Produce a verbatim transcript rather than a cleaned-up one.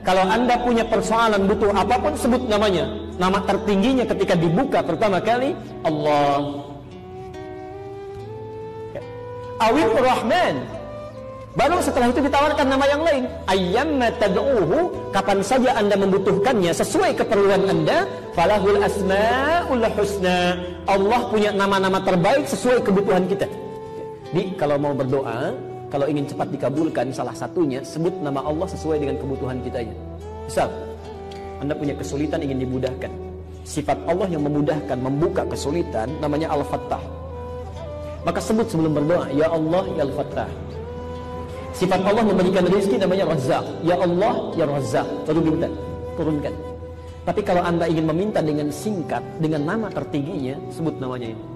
Kalau Anda punya persoalan butuh apapun, sebut namanya. Nama tertingginya ketika dibuka pertama kali Allah. Awil Rahman. Baru setelah itu ditawarkan nama yang lain. Ayyamma tad'uhu, kapan saja Anda membutuhkannya sesuai keperluan Anda, falahul asmaul husna. Allah punya nama-nama terbaik sesuai kebutuhan kita. Jadi kalau mau berdoa, kalau ingin cepat dikabulkan, salah satunya sebut nama Allah sesuai dengan kebutuhan kitanya. Misal, Anda punya kesulitan ingin dimudahkan. Sifat Allah yang memudahkan, membuka kesulitan, namanya Al-Fattah. Maka sebut sebelum berdoa, Ya Allah, Ya Al-Fattah. Sifat Allah memberikan rezeki namanya Razzaq. Ya Allah, Ya Razzaq. Lalu minta, turunkan. Tapi kalau Anda ingin meminta dengan singkat, dengan nama tertingginya, sebut namanya ini.